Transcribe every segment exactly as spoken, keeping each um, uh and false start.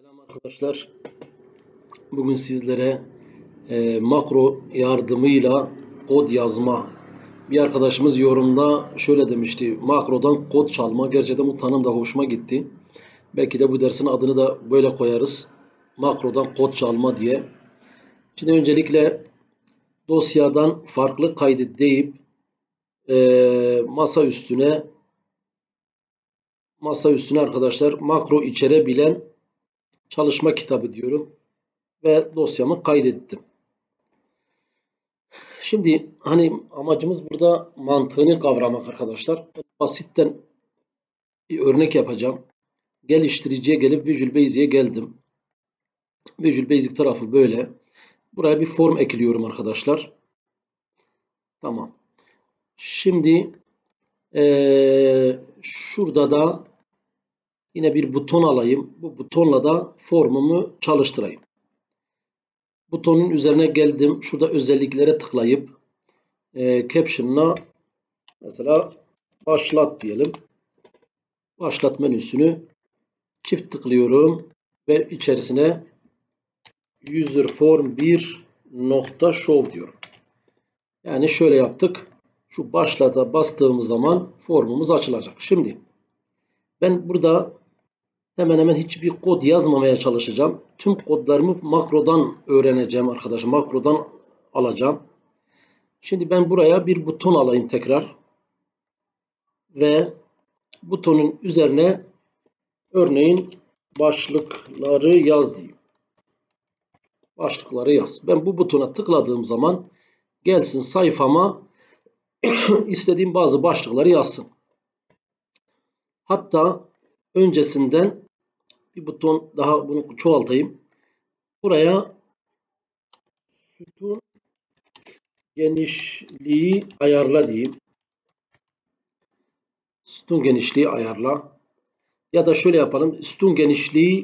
Selam arkadaşlar. Bugün sizlere e, makro yardımıyla kod yazma. Bir arkadaşımız yorumda şöyle demişti. Makrodan kod çalma. Gerçekten bu tanım da hoşuma gitti. Belki de bu dersin adını da böyle koyarız. Makrodan kod çalma diye. Şimdi öncelikle dosyadan farklı kaydet deyip e, masa üstüne masa üstüne arkadaşlar makro içerebilen çalışma kitabı diyorum. Ve dosyamı kaydettim. Şimdi hani amacımız burada mantığını kavramak arkadaşlar. Basitten bir örnek yapacağım. Geliştiriciye gelip Visual Basic'e geldim. Visual Basic tarafı böyle. Buraya bir form ekliyorum arkadaşlar. Tamam. Şimdi ee, şurada da yine bir buton alayım. Bu butonla da formumu çalıştırayım. Butonun üzerine geldim. Şurada özelliklere tıklayıp e, Caption'la mesela başlat diyelim. Başlat menüsünü çift tıklıyorum ve içerisine user form bir nokta show diyorum. Yani şöyle yaptık. Şu başlata bastığımız zaman formumuz açılacak. Şimdi ben burada hemen hemen hiçbir kod yazmamaya çalışacağım. Tüm kodlarımı makrodan öğreneceğim arkadaşlar. Makrodan alacağım. Şimdi ben buraya bir buton alayım tekrar. Ve butonun üzerine örneğin başlıkları yaz diyeyim. Başlıkları yaz. Ben bu butona tıkladığım zaman gelsin sayfama istediğim bazı başlıkları yazsın. Hatta öncesinden bir buton daha, bunu çoğaltayım. Buraya sütun genişliği ayarla diyeyim. Sütun genişliği ayarla. Ya da şöyle yapalım. Sütun genişliği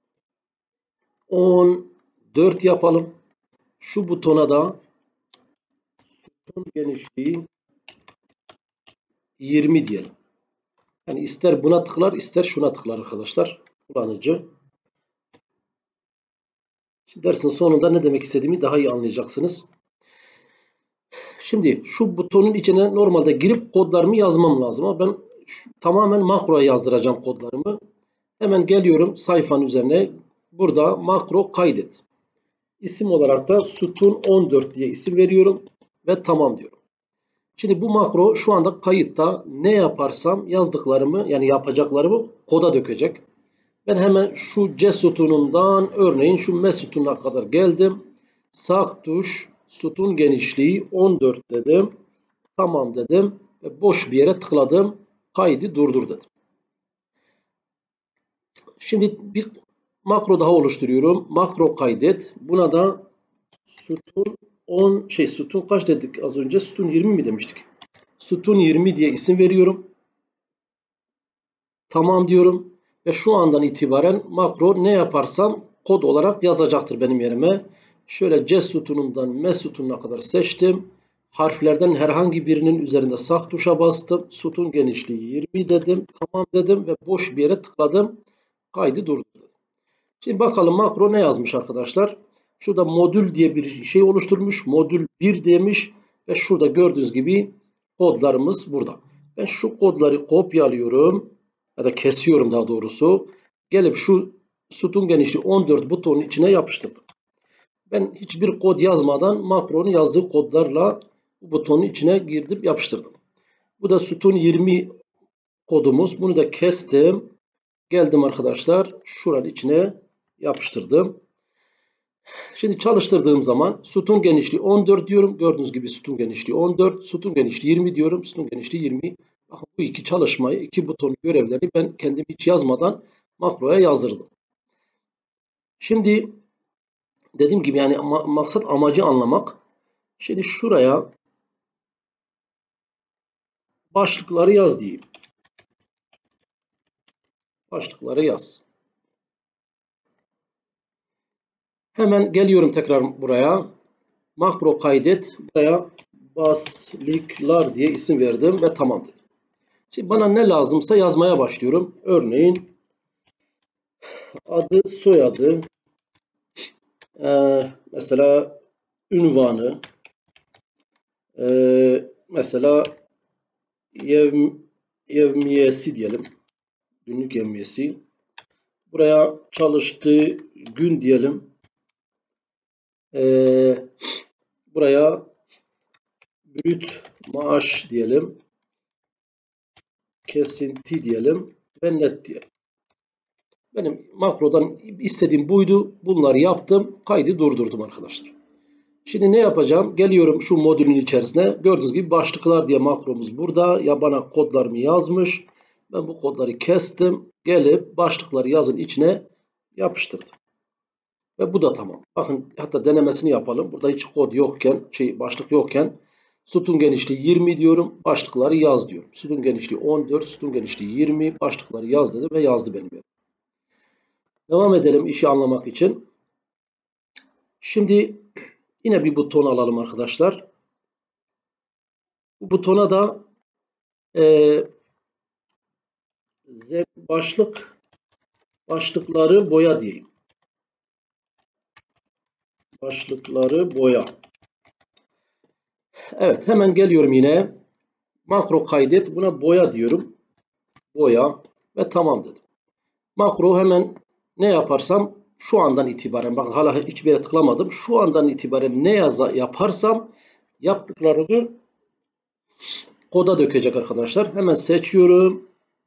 on dört yapalım. Şu butona da sütun genişliği yirmi diyelim. Yani ister buna tıklar, ister şuna tıklar arkadaşlar. Kullanıcı. Şimdi dersin sonunda ne demek istediğimi daha iyi anlayacaksınız. Şimdi şu butonun içine normalde girip kodlarımı yazmam lazım. Ama ben şu, tamamen makroya yazdıracağım kodlarımı. Hemen geliyorum sayfanın üzerine. Burada makro kaydet. İsim olarak da sütun on dört diye isim veriyorum. Ve tamam diyorum. Şimdi bu makro şu anda kayıtta. Ne yaparsam yazdıklarımı, yani yapacaklarımı koda dökecek. Ben hemen şu C sütunundan örneğin şu M sütununa kadar geldim. Sağ tuş sütun genişliği on dört dedim. Tamam dedim. Ve boş bir yere tıkladım. Kaydı durdur dedim. Şimdi bir makro daha oluşturuyorum. Makro kaydet. Buna da sütun on şey sütun kaç dedik az önce? Sütun yirmi mi demiştik? Sütun yirmi diye isim veriyorum. Tamam diyorum. Ve şu andan itibaren makro ne yaparsam kod olarak yazacaktır benim yerime. Şöyle C sütunundan M sütununa kadar seçtim. Harflerden herhangi birinin üzerinde sağ tuşa bastım. Sütun genişliği yirmi dedim. Tamam dedim ve boş bir yere tıkladım. Kaydı durdurdum. Şimdi bakalım makro ne yazmış arkadaşlar. Şurada modül diye bir şey oluşturmuş. Modül bir demiş. Ve şurada gördüğünüz gibi kodlarımız burada. Ben şu kodları kopyalıyorum. Ya da kesiyorum daha doğrusu. Gelip şu sütun genişliği on dört butonun içine yapıştırdım. Ben hiçbir kod yazmadan makronun yazdığı kodlarla bu butonun içine girdim, yapıştırdım. Bu da sütun yirmi kodumuz. Bunu da kestim. Geldim arkadaşlar. Şuranın içine yapıştırdım. Şimdi çalıştırdığım zaman sütun genişliği on dört diyorum. Gördüğünüz gibi sütun genişliği on dört. Sütun genişliği yirmi diyorum. Sütun genişliği yirmi. Bakın bu iki çalışmayı, iki butonun görevlerini ben kendim hiç yazmadan makroya yazdırdım. Şimdi dediğim gibi yani maksat amacı anlamak. Şimdi şuraya başlıkları yaz diyeyim. Başlıkları yaz. Hemen geliyorum tekrar buraya. Makro kaydet. Buraya başlıklar diye isim verdim ve tamam dedim. Şimdi bana ne lazımsa yazmaya başlıyorum. Örneğin adı, soyadı, e, mesela ünvanı, e, mesela yev, yevmiyesi diyelim. Günlük yevmiyesi. Buraya çalıştığı gün diyelim. E, buraya brüt maaş diyelim. Kesinti diyelim ve net diyelim. Benim makrodan istediğim buydu. Bunları yaptım. Kaydı durdurdum arkadaşlar. Şimdi ne yapacağım? Geliyorum şu modülün içerisine. Gördüğünüz gibi başlıklar diye makromuz burada. Ya bana kodlarımı yazmış. Ben bu kodları kestim. Gelip başlıkları yazın içine yapıştırdım. Ve bu da tamam. Bakın hatta denemesini yapalım. Burada hiç kod yokken, şey başlık yokken sütun genişliği yirmi diyorum. Başlıkları yaz diyorum. Sütun genişliği on dört, sütun genişliği yirmi. Başlıkları yaz dedim ve yazdı benim yerim. Devam edelim işi anlamak için. Şimdi yine bir buton alalım arkadaşlar. Bu butona da e, başlık başlıkları boya diyeyim. Başlıkları boya. Evet, hemen geliyorum yine. Makro kaydet. Buna boya diyorum. Boya ve tamam dedim. Makro hemen ne yaparsam şu andan itibaren, bakın hala hiçbir yere tıklamadım. Şu andan itibaren ne yaza yaparsam yaptıklarımı koda dökecek arkadaşlar. Hemen seçiyorum.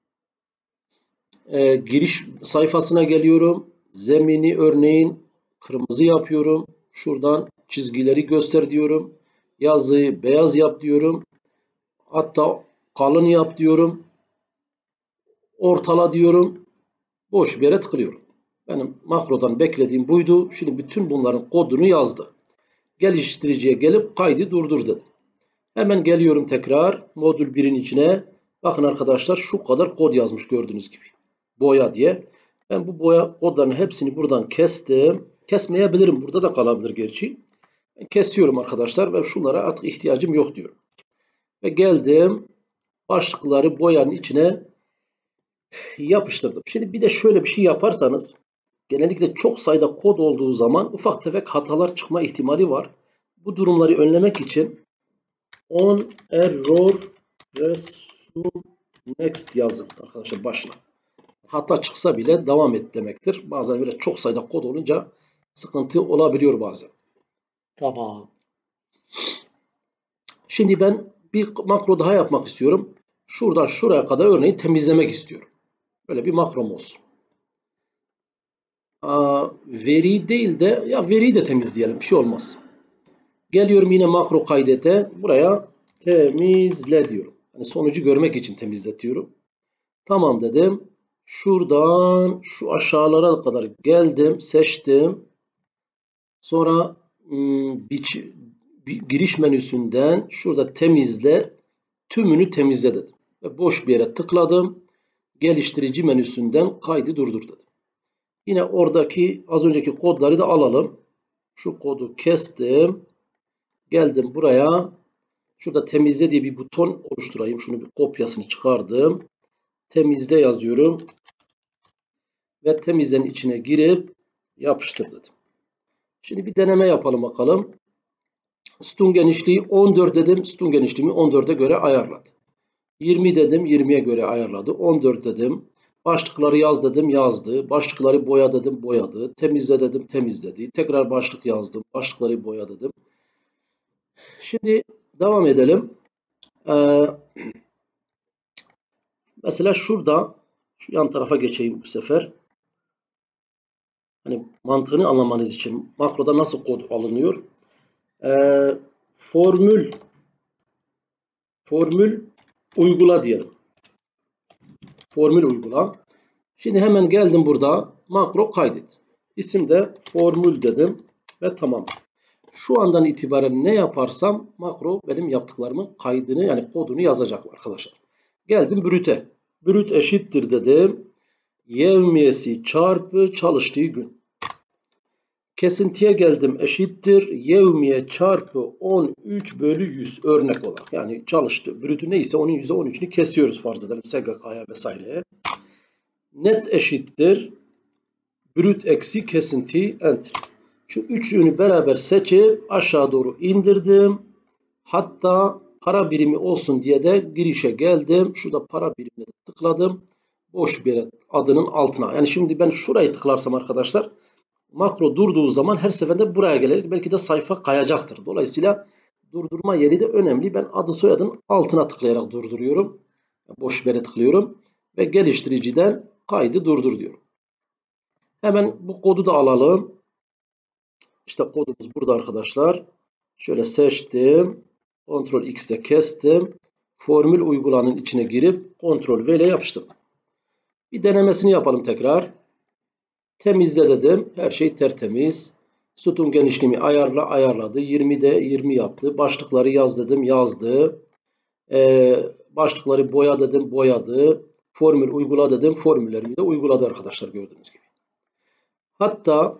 Ee, giriş sayfasına geliyorum. Zemini örneğin kırmızı yapıyorum. Şuradan çizgileri göster diyorum. Yazıyı beyaz yap diyorum. Hatta kalın yap diyorum. Ortala diyorum. Boş bir yere tıklıyorum. Benim makrodan beklediğim buydu. Şimdi bütün bunların kodunu yazdı. Geliştiriciye gelip kaydı durdur dedim. Hemen geliyorum tekrar modül birin içine. Bakın arkadaşlar şu kadar kod yazmış gördüğünüz gibi. Boya diye. Ben bu boya kodlarının hepsini buradan kestim. Kesmeyebilirim. Burada da kalabilir gerçi. Ben kesiyorum arkadaşlar ve şunlara artık ihtiyacım yok diyorum. Ve geldim. Başlıkları boyanın içine yapıştırdım. Şimdi bir de şöyle bir şey yaparsanız, genellikle çok sayıda kod olduğu zaman ufak tefek hatalar çıkma ihtimali var. Bu durumları önlemek için on error resume next yazın arkadaşlar başına. Hata çıksa bile devam et demektir. Bazen böyle çok sayıda kod olunca sıkıntı olabiliyor bazen. Tamam. Şimdi ben bir makro daha yapmak istiyorum. Şuradan şuraya kadar örneğin temizlemek istiyorum. Böyle bir makrom olsun. Aa, veri değil de ya veriyi de temizleyelim. Bir şey olmaz. Geliyorum yine makro kaydete. Buraya temizle diyorum. Yani sonucu görmek için temizletiyorum. Tamam dedim. Şuradan şu aşağılara kadar geldim. Seçtim. Sonra ım, biç, bir, giriş menüsünden şurada temizle. Tümünü temizle dedim. Ve boş bir yere tıkladım. Geliştirici menüsünden kaydı durdur dedim. Yine oradaki az önceki kodları da alalım. Şu kodu kestim. Geldim buraya. Şurada temizle diye bir buton oluşturayım. Şunu bir kopyasını çıkardım. Temizle yazıyorum. Ve temizlenin içine girip yapıştır dedim. Şimdi bir deneme yapalım bakalım. Sütun genişliği on dört dedim. Sütun genişliğimi on dörde göre ayarladı. yirmi dedim. yirmiye göre ayarladı. on dört dedim. Başlıkları yaz dedim. Yazdı. Başlıkları boya dedim. Boyadı. Temizle dedim. Temizledi. Tekrar başlık yazdım. Başlıkları boya dedim. Şimdi devam edelim. Ee, mesela şurada şu yan tarafa geçeyim bu sefer. Hani mantığını anlamanız için makroda nasıl kod alınıyor? Ee, formül formül uygula diyelim. Formül uygula. Şimdi hemen geldim burada makro kaydet. İsim de formül dedim ve tamam. Şu andan itibaren ne yaparsam makro benim yaptıklarımın kaydını yani kodunu yazacak arkadaşlar. Geldim brüte. Brüt eşittir dedim. Yevmiyesi çarpı çalıştığı gün. Kesintiye geldim eşittir. Yevmiye çarpı on üç bölü yüz örnek olarak. Yani çalıştı. Brütü neyse onun yüzde on üçünü kesiyoruz farz edelim. S G K'ya vesaireye. Net eşittir. brüt eksi kesinti enter. Şu üçünü beraber seçip aşağı doğru indirdim. Hatta para birimi olsun diye de girişe geldim. Şurada para birimine tıkladım. Boş bir yere adının altına. Yani şimdi ben şurayı tıklarsam arkadaşlar makro durduğu zaman her seferinde buraya gelecek. Belki de sayfa kayacaktır. Dolayısıyla durdurma yeri de önemli. Ben adı soyadın altına tıklayarak durduruyorum. Boş bir yere tıklıyorum. Ve geliştiriciden kaydı durdur diyorum. Hemen bu kodu da alalım. İşte kodumuz burada arkadaşlar. Şöyle seçtim. Ctrl X'de kestim. Formül uygulanın içine girip Ctrl V ile yapıştırdım. Bir denemesini yapalım tekrar. Temizle dedim. Her şey tertemiz. Sütun genişliğimi ayarla ayarladı. yirmide yirmi yaptı. Başlıkları yaz dedim. Yazdı. Ee, başlıkları boya dedim. Boyadı. Formül uygula dedim. Formüllerimi de uyguladı arkadaşlar gördüğünüz gibi. Hatta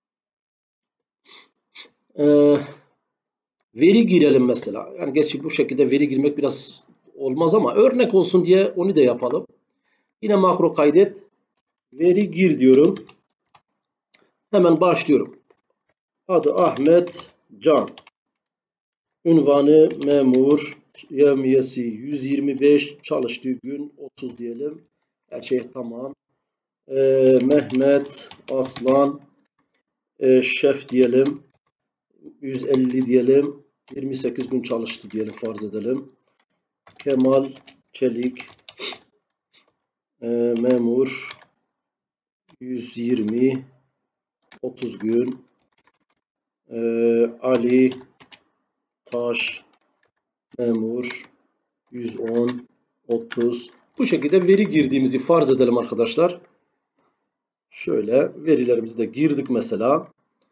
e, veri girelim mesela. Yani gerçi bu şekilde veri girmek biraz olmaz ama örnek olsun diye onu da yapalım. Yine makro kaydet. Veri gir diyorum. Hemen başlıyorum. Adı Ahmet Can. Ünvanı memur. Yevmiyesi yüz yirmi beş. Çalıştığı gün otuz diyelim. Her şey tamam. Ee, Mehmet Aslan. Ee, şef diyelim. yüz elli diyelim. yirmi sekiz gün çalıştı diyelim, farz edelim. Kemal Çelik. Ee, memur. yüz yirmi. otuz gün. Ee, Ali Taş memur yüz on otuz. Bu şekilde veri girdiğimizi farz edelim arkadaşlar. Şöyle verilerimizi de girdik mesela.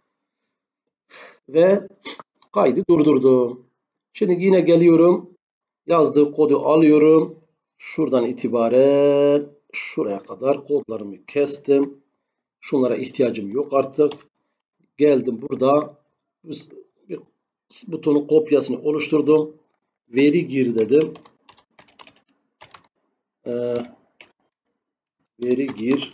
Ve kaydı durdurdum. Şimdi yine geliyorum. Yazdığı kodu alıyorum. Şuradan itibaren şuraya kadar kodlarımı kestim. Şunlara ihtiyacım yok artık. Geldim burada. Bir butonun kopyasını oluşturdum. Veri gir dedim. Ee, veri gir.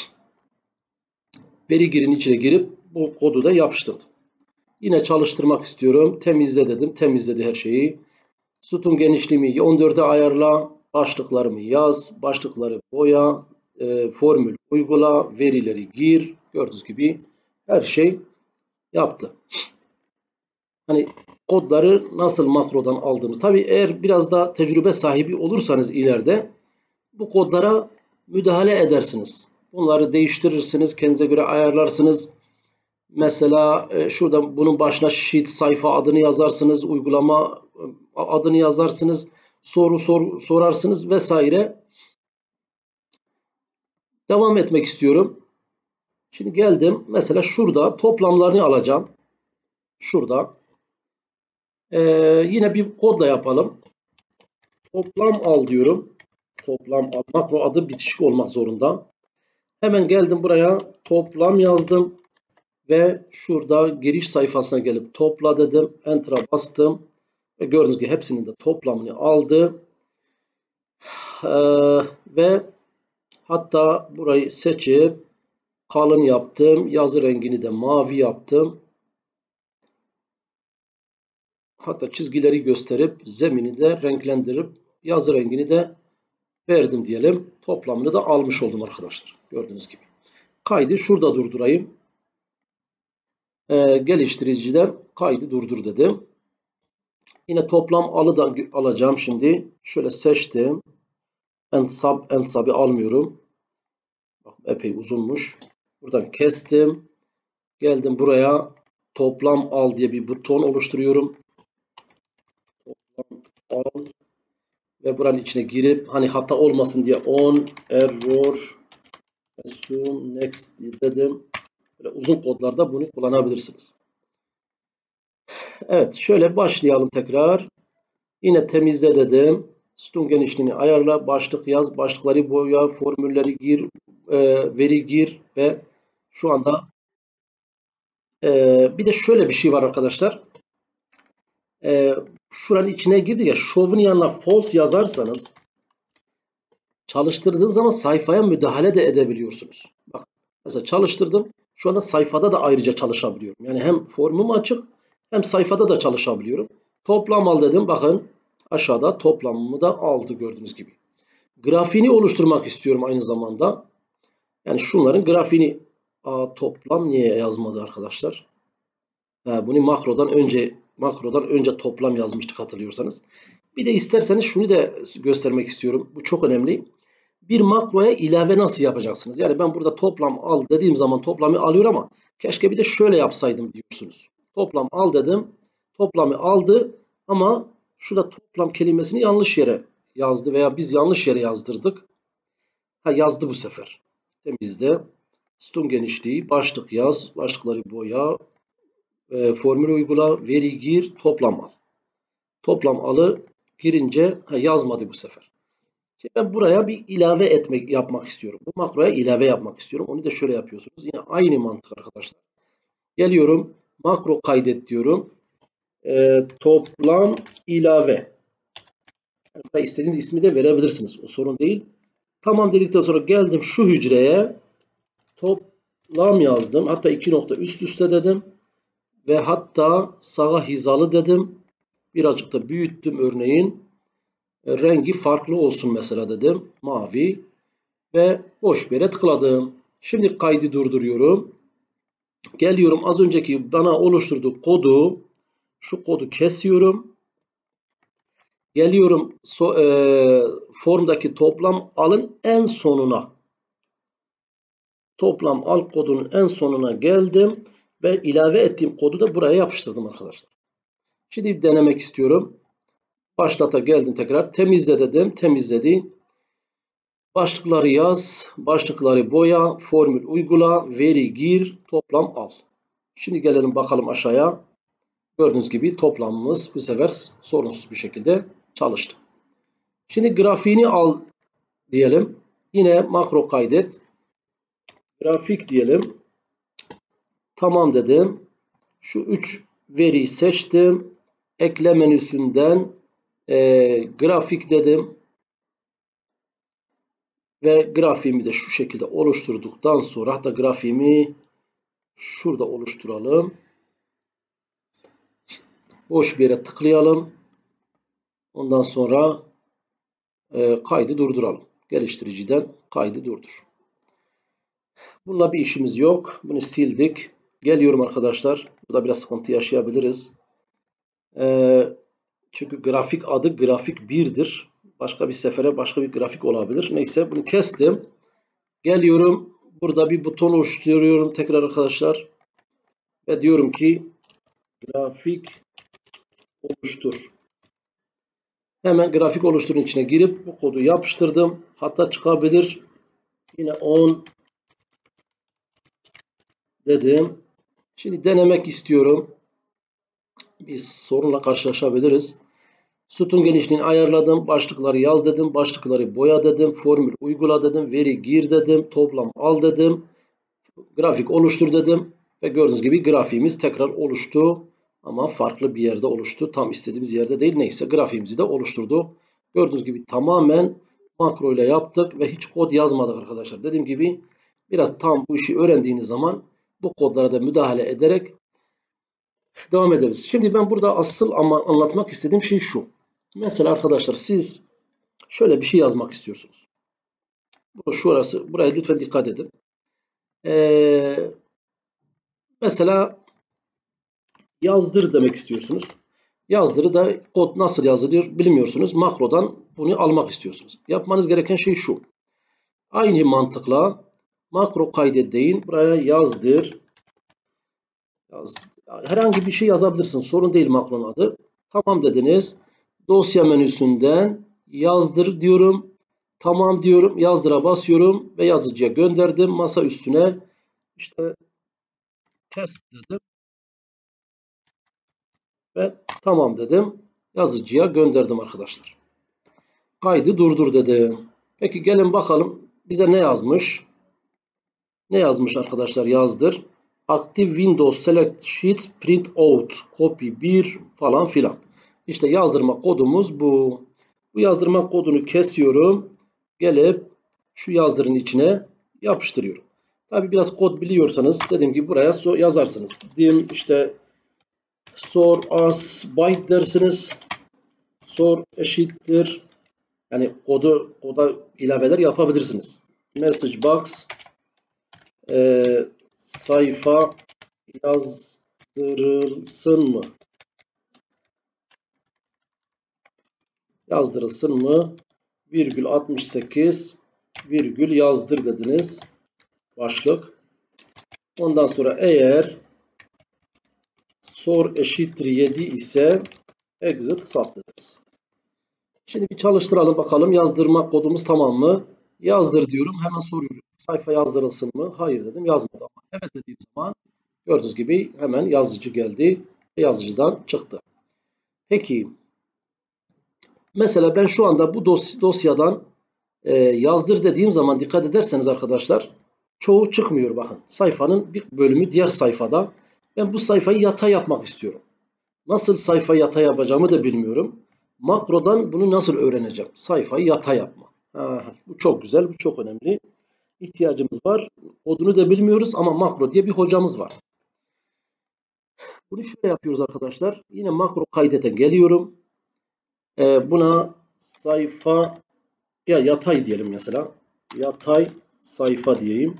Veri girin içine girip bu kodu da yapıştırdım. Yine çalıştırmak istiyorum. Temizle dedim. Temizledi her şeyi. Sütun genişliğimi on dörde ayarla. Başlıklarımı yaz. Başlıkları boya. E, formül uygula. Verileri gir. Gördüğünüz gibi her şey yaptı. Hani kodları nasıl makrodan aldığımı. Tabii eğer biraz da tecrübe sahibi olursanız ileride bu kodlara müdahale edersiniz. Bunları değiştirirsiniz. Kendinize göre ayarlarsınız. Mesela e, şurada bunun başına sheet sayfa adını yazarsınız. Uygulama adını yazarsınız. Soru sor, sorarsınız vesaire. Devam etmek istiyorum. Şimdi geldim. Mesela şurada toplamlarını alacağım. Şurada. Ee, yine bir kodla yapalım. Toplam al diyorum. Toplam al. Makro adı bitişik olmak zorunda. Hemen geldim buraya. Toplam yazdım. Ve şurada giriş sayfasına gelip topla dedim. Enter'a bastım. Ve gördüğünüz gibi hepsinin de toplamını aldı. Ee, ve hatta burayı seçip kalın yaptım. Yazı rengini de mavi yaptım. Hatta çizgileri gösterip zemini de renklendirip yazı rengini de verdim diyelim. Toplamını da almış oldum arkadaşlar. Gördüğünüz gibi. Kaydı şurada durdurayım. Ee, geliştiriciden kaydı durdur dedim. Yine toplam alı da alacağım şimdi. Şöyle seçtim. End sub, end sub'ı almıyorum. Bak, epey uzunmuş. Buradan kestim. Geldim buraya. Toplam al diye bir buton oluşturuyorum. Toplam al. Ve buranın içine girip hani hata olmasın diye on error assume next dedim. Böyle uzun kodlarda bunu kullanabilirsiniz. Evet, şöyle başlayalım tekrar. Yine temizle dedim. Sütun genişliğini ayarla, başlık yaz, başlıkları boya, formülleri gir, e, veri gir ve şu anda e, bir de şöyle bir şey var arkadaşlar. E, şuranın içine girdi ya, show'un yanına false yazarsanız çalıştırdığınız zaman sayfaya müdahale de edebiliyorsunuz. Bak, Mesela çalıştırdım. Şu anda sayfada da ayrıca çalışabiliyorum. Yani hem formum açık hem sayfada da çalışabiliyorum. Toplam al dedim. Bakın aşağıda toplamımı da aldı gördüğünüz gibi. Grafiğini oluşturmak istiyorum aynı zamanda. Yani şunların grafiğini. Aa, toplam niye yazmadı arkadaşlar? Ha, bunu makrodan önce makrodan önce toplam yazmıştık hatırlıyorsanız. Bir de isterseniz şunu da göstermek istiyorum. Bu çok önemli. Bir makroya ilave nasıl yapacaksınız? Yani ben burada toplam al dediğim zaman toplamı alıyor ama keşke bir de şöyle yapsaydım diyorsunuz. Toplam al dedim. Toplamı aldı ama şurada toplam kelimesini yanlış yere yazdı veya biz yanlış yere yazdırdık. Ha, yazdı bu sefer. Temizle. Sütun genişliği, başlık yaz, başlıkları boya, e, formül uygula, veri gir, toplam al. Toplam alı girince ha, yazmadı bu sefer. Şimdi ben buraya bir ilave etmek yapmak istiyorum. Bu makroya ilave yapmak istiyorum. Onu da şöyle yapıyorsunuz. Yine aynı mantık arkadaşlar. Geliyorum. Makro kaydet diyorum. E, toplam ilave. Yani istediğiniz ismi de verebilirsiniz. O sorun değil. Tamam dedikten sonra geldim şu hücreye. Toplam yazdım. Hatta iki nokta üst üste dedim. Ve hatta sağa hizalı dedim. Birazcık da büyüttüm örneğin. E, rengi farklı olsun mesela dedim. Mavi. Ve boş bir yere tıkladım. Şimdi kaydı durduruyorum. Geliyorum az önceki bana oluşturduğu kodu, şu kodu kesiyorum. Geliyorum so, e, formdaki toplam alın en sonuna. Toplam al kodunun en sonuna geldim. Ve ilave ettiğim kodu da buraya yapıştırdım arkadaşlar. Şimdi denemek istiyorum. Başlata geldim tekrar. Temizle dedim. Temizledi. Başlıkları yaz, başlıkları boya, formül uygula, veri gir, toplam al. Şimdi gelelim bakalım aşağıya. Gördüğünüz gibi toplamımız bu sefer sorunsuz bir şekilde çalıştı. Şimdi grafiğini al diyelim. Yine makro kaydet. Grafik diyelim. Tamam dedim. Şu üç veriyi seçtim. Ekle menüsünden e, grafik dedim. Ve grafiğimi de şu şekilde oluşturduktan sonra hatta grafiğimi şurada oluşturalım. Boş bir yere tıklayalım. Ondan sonra e, kaydı durduralım. Geliştiriciden kaydı durdur. Bununla bir işimiz yok. Bunu sildik. Geliyorum arkadaşlar. Burada biraz sıkıntı yaşayabiliriz. E, çünkü grafik adı grafik birdir. Başka bir sefere başka bir grafik olabilir. Neyse bunu kestim. Geliyorum. Burada bir buton oluşturuyorum tekrar arkadaşlar. Ve diyorum ki grafik oluştur. Hemen grafik oluşturun içine girip bu kodu yapıştırdım. Hatta çıkabilir. Yine on dedim. Şimdi denemek istiyorum. Bir sorunla karşılaşabiliriz. Sütun genişliğini ayarladım. Başlıkları yaz dedim. Başlıkları boya dedim. Formül uygula dedim. Veri gir dedim. Toplam al dedim. Grafik oluştur dedim. Ve gördüğünüz gibi grafiğimiz tekrar oluştu. Ama farklı bir yerde oluştu. Tam istediğimiz yerde değil. Neyse grafiğimizi de oluşturdu. Gördüğünüz gibi tamamen makro ile yaptık ve hiç kod yazmadık arkadaşlar. Dediğim gibi biraz tam bu işi öğrendiğiniz zaman bu kodlara da müdahale ederek devam ederiz. Şimdi ben burada asıl ama anlatmak istediğim şey şu. Mesela arkadaşlar siz şöyle bir şey yazmak istiyorsunuz. Bu şurası, buraya lütfen dikkat edin. Ee, mesela yazdır demek istiyorsunuz. Yazdırı da kod nasıl yazılıyor bilmiyorsunuz. Makrodan bunu almak istiyorsunuz. Yapmanız gereken şey şu. Aynı mantıkla makro kaydet deyin. Buraya yazdır. Yaz. Herhangi bir şey yazabilirsiniz. Sorun değil makronun adı. Tamam dediniz. Dosya menüsünden yazdır diyorum. Tamam diyorum. Yazdıra basıyorum ve yazıcıya gönderdim. Masa üstüne işte test dedim. Ve tamam dedim. Yazıcıya gönderdim arkadaşlar. Kaydı durdur dedim. Peki gelin bakalım bize ne yazmış? Ne yazmış arkadaşlar yazdır. Active Windows Select Sheets Print Out Copy bir falan filan. İşte yazdırma kodumuz bu. Bu yazdırma kodunu kesiyorum. Gelip şu yazdırın içine yapıştırıyorum. Tabi biraz kod biliyorsanız dediğim gibi buraya so yazarsınız. Dim işte sor as byte dersiniz. Sor eşittir. Yani kodu koda ilaveler yapabilirsiniz. Message box e, sayfa yazdırılsın mı? Yazdırılsın mı? Virgül altmış sekiz virgül yazdır dediniz. Başlık. Ondan sonra eğer sor eşittir yedi ise exit sub dediniz. Şimdi bir çalıştıralım bakalım. Yazdırma kodumuz tamam mı? Yazdır diyorum. Hemen soruyorum. Sayfa yazdırılsın mı? Hayır dedim. Yazmadı ama. Evet dediğim zaman gördüğünüz gibi hemen yazıcı geldi. Yazıcıdan çıktı. Peki mesela ben şu anda bu dos dosyadan e, yazdır dediğim zaman dikkat ederseniz arkadaşlar çoğu çıkmıyor bakın. Sayfanın bir bölümü diğer sayfada. Ben bu sayfayı yatay yapmak istiyorum. Nasıl sayfa yatay yapacağımı da bilmiyorum. Makrodan bunu nasıl öğreneceğim? Sayfayı yatay yapma. Ha, bu çok güzel, bu çok önemli. İhtiyacımız var. Kodunu da bilmiyoruz ama makro diye bir hocamız var. Bunu şöyle yapıyoruz arkadaşlar. Yine makro kaydete geliyorum. Ee, buna sayfa ya yatay diyelim mesela. Yatay sayfa diyeyim.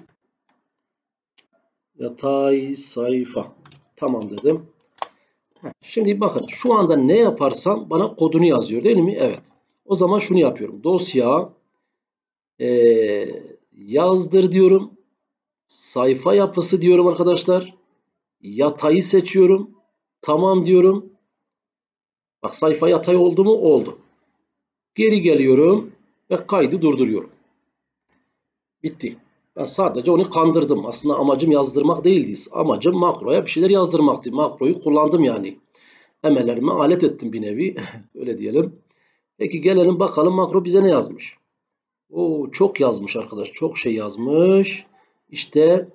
Yatay sayfa. Tamam dedim. Şimdi bakın şu anda ne yaparsam bana kodunu yazıyor değil mi? Evet. O zaman şunu yapıyorum. Dosya e, yazdır diyorum. Sayfa yapısı diyorum arkadaşlar. Yatayı seçiyorum. Tamam diyorum. Bak sayfa yatay oldu mu? Oldu. Geri geliyorum ve kaydı durduruyorum. Bitti. Ben sadece onu kandırdım. Aslında amacım yazdırmak değildi. Amacım makroya bir şeyler yazdırmaktı. Makroyu kullandım yani. Emellerime alet ettim bir nevi. Öyle diyelim. Peki gelelim bakalım makro bize ne yazmış. Oo, çok yazmış arkadaş. Çok şey yazmış. İşte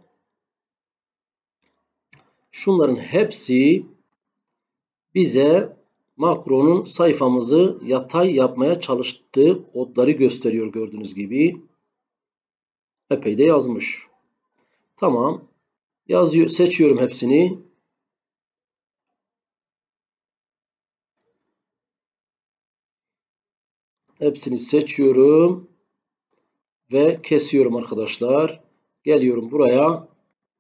şunların hepsi bize makronun sayfamızı yatay yapmaya çalıştığı kodları gösteriyor gördüğünüz gibi. Epey de yazmış. Tamam. Yazıyor, seçiyorum hepsini. Hepsini seçiyorum ve kesiyorum arkadaşlar. Geliyorum buraya.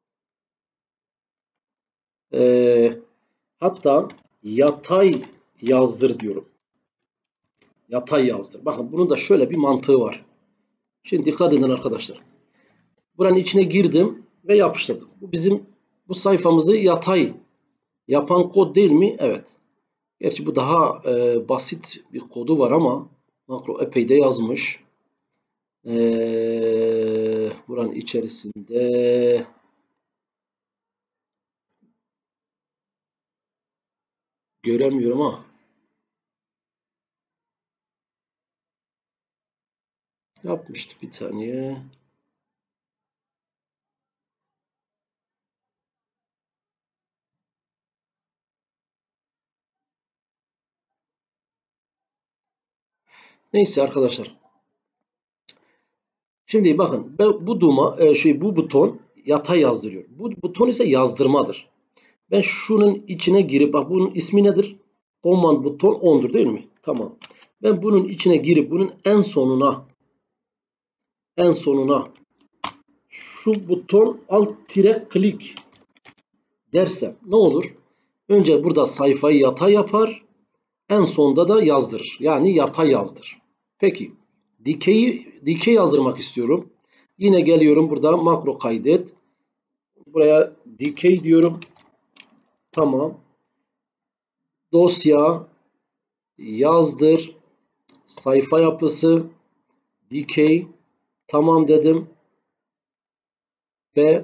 Ee, hatta yatay yazdır diyorum. Yatay yazdır. Bakın bunun da şöyle bir mantığı var. Şimdi dikkat edin arkadaşlar. Buranın içine girdim ve yapıştırdım. Bu bizim bu sayfamızı yatay yapan kod değil mi? Evet. Gerçi bu daha e, basit bir kodu var ama makro epey de yazmış. Ee, buranın içerisinde göremiyorum ama yapmıştı bir tane. Neyse arkadaşlar. Şimdi bakın ben bu duma e, şey bu buton yatay yazdırıyor. Bu buton ise yazdırmadır. Ben şunun içine girip bak bunun ismi nedir? Command buton on'dur değil mi? Tamam. Ben bunun içine girip bunun en sonuna en sonuna şu buton alt tire klik dersem ne olur? Önce burada sayfayı yatay yapar. En sonda da yazdırır. Yani yatay yazdır. Peki. Dikeyi dikey yazdırmak istiyorum. Yine geliyorum burada makro kaydet. Buraya dikey diyorum. Tamam. Dosya yazdır. Sayfa yapısı dikey. Tamam dedim. Ve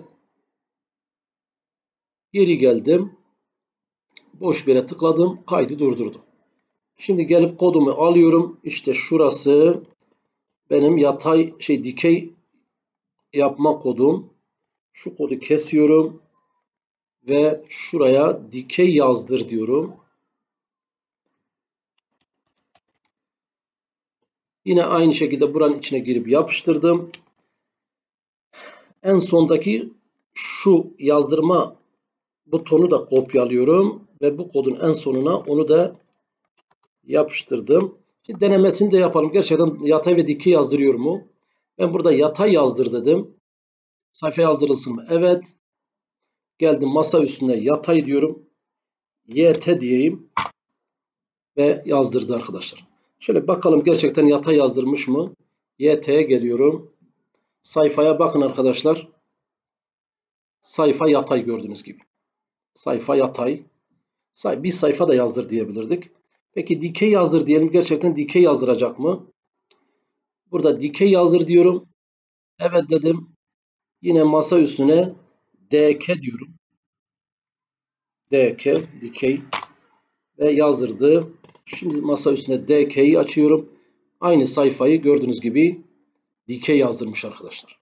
geri geldim. Boş bir yere tıkladım. Kaydı durdurdum. Şimdi gelip kodumu alıyorum. İşte şurası benim yatay şey dikey yapma kodum. Şu kodu kesiyorum ve şuraya dikey yazdır diyorum. Yine aynı şekilde buranın içine girip yapıştırdım. En sondaki şu yazdırma butonu da kopyalıyorum ve bu kodun en sonuna onu da yapıştırdım. Şimdi denemesini de yapalım. Gerçekten yatay ve dikey yazdırıyor mu? Ben burada yatay yazdır dedim. Sayfa yazdırılsın mı? Evet. Geldim masa üstüne yatay diyorum. Y T diyeyim. Ve yazdırdı arkadaşlar. Şöyle bakalım gerçekten yatay yazdırmış mı? Y T'ye geliyorum. Sayfaya bakın arkadaşlar. Sayfa yatay gördüğünüz gibi. Sayfa yatay. Bir sayfa da yazdır diyebilirdik. Peki dikey yazdır diyelim. Gerçekten dikey yazdıracak mı? Burada dikey yazdır diyorum. Evet dedim. Yine masa üstüne D K diyorum. D K, dikey ve yazdırdı. Şimdi masa üstüne D K'yi açıyorum. Aynı sayfayı gördüğünüz gibi dikey yazdırmış arkadaşlar.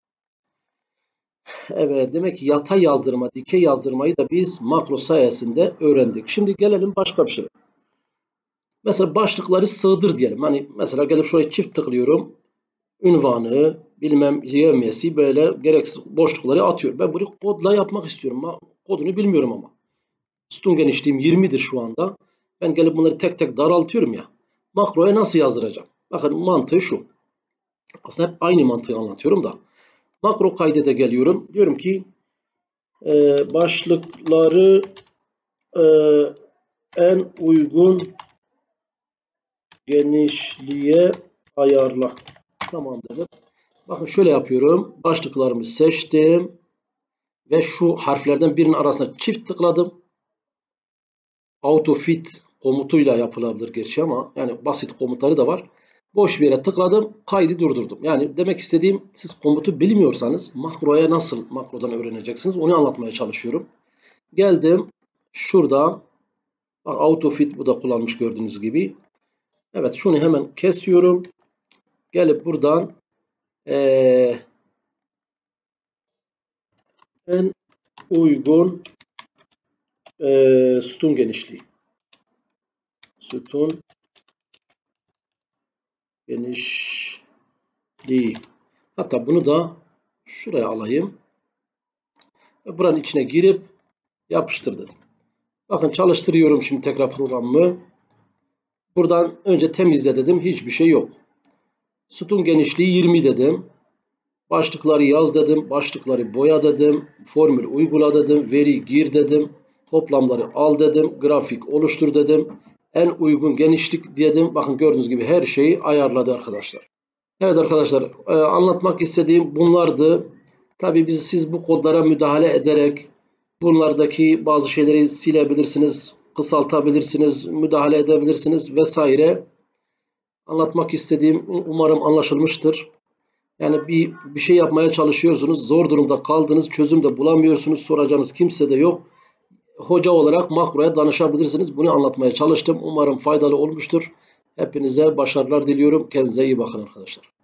Evet, demek ki yatay yazdırma, dikey yazdırmayı da biz makro sayesinde öğrendik. Şimdi gelelim başka bir şey. Mesela başlıkları sığdır diyelim. Hani mesela gelip şuraya çift tıklıyorum. Ünvanı, bilmem yevmiyesi böyle gereksiz boşlukları atıyor. Ben bunu kodla yapmak istiyorum. Kodunu bilmiyorum ama. Sütun genişliğim yirmidir şu anda. Ben gelip bunları tek tek daraltıyorum ya. Makroya nasıl yazdıracağım? Bakın mantığı şu. Aslında hep aynı mantığı anlatıyorum da. Makro kaydete geliyorum. Diyorum ki e, başlıkları e, en uygun genişliğe ayarla. Tamam dedim. Bakın şöyle yapıyorum. Başlıklarımı seçtim. Ve şu harflerden birinin arasına çift tıkladım. Auto fit komutuyla yapılabilir gerçi ama yani basit komutları da var. Boş bir yere tıkladım. Kaydı durdurdum. Yani demek istediğim siz komutu bilmiyorsanız makroya nasıl makrodan öğreneceksiniz onu anlatmaya çalışıyorum. Geldim. Şurada bak auto fit bu da kullanmış gördüğünüz gibi. Evet şunu hemen kesiyorum. Gelip buradan ee, en uygun ee, sütun genişliği. Sütun genişliği. Hatta bunu da şuraya alayım. Ve buranın içine girip yapıştır dedim. Bakın çalıştırıyorum şimdi tekrar programımı. Buradan önce temizle dedim. Hiçbir şey yok. Sütun genişliği yirmi dedim. Başlıkları yaz dedim. Başlıkları boya dedim. Formül uygula dedim. Veri gir dedim. Toplamları al dedim. Grafik oluştur dedim. En uygun genişlik dedim. Bakın gördüğünüz gibi her şeyi ayarladı arkadaşlar. Evet arkadaşlar e, anlatmak istediğim bunlardı. Tabii biz siz bu kodlara müdahale ederek bunlardaki bazı şeyleri silebilirsiniz, kısaltabilirsiniz, müdahale edebilirsiniz vesaire. Anlatmak istediğim umarım anlaşılmıştır. Yani bir, bir şey yapmaya çalışıyorsunuz, zor durumda kaldınız, çözüm de bulamıyorsunuz, soracağınız kimse de yok. Hoca olarak makroya danışabilirsiniz. Bunu anlatmaya çalıştım. Umarım faydalı olmuştur. Hepinize başarılar diliyorum. Kendinize iyi bakın arkadaşlar.